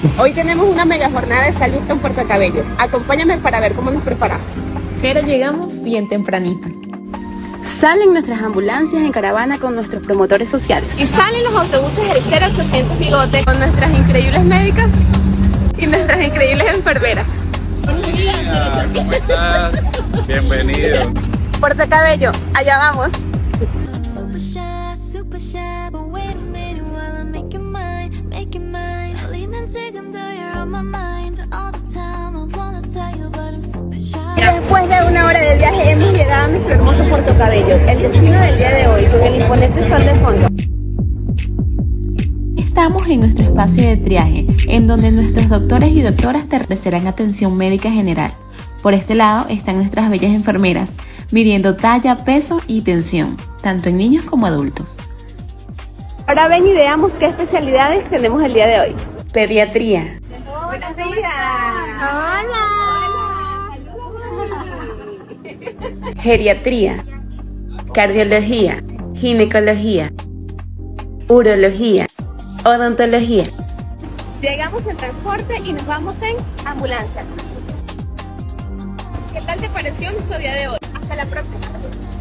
Hoy tenemos una mega jornada de salud en Puerto Cabello. Acompáñame para ver cómo nos preparamos. Pero llegamos bien tempranito. Salen nuestras ambulancias en caravana con nuestros promotores sociales. Y salen los autobuses del 0800 Bigote con nuestras increíbles médicas y nuestras increíbles enfermeras. Buenos días, ¿cómo estás? Bienvenido. Puerto Cabello, allá vamos. Después de una hora de viaje hemos llegado a nuestro hermoso Puerto Cabello, el destino del día de hoy, con el imponente sol de fondo. Estamos en nuestro espacio de triaje, en donde nuestros doctores y doctoras te ofrecerán atención médica general. Por este lado están nuestras bellas enfermeras, midiendo talla, peso y tensión, tanto en niños como adultos. Ahora ven y veamos qué especialidades tenemos el día de hoy. Pediatría. ¡Buenos días! ¡Hola! Geriatría. Cardiología. Ginecología. Urología. Odontología. Llegamos en transporte y nos vamos en ambulancia. ¿Qué tal te pareció nuestro día de hoy? Hasta la próxima.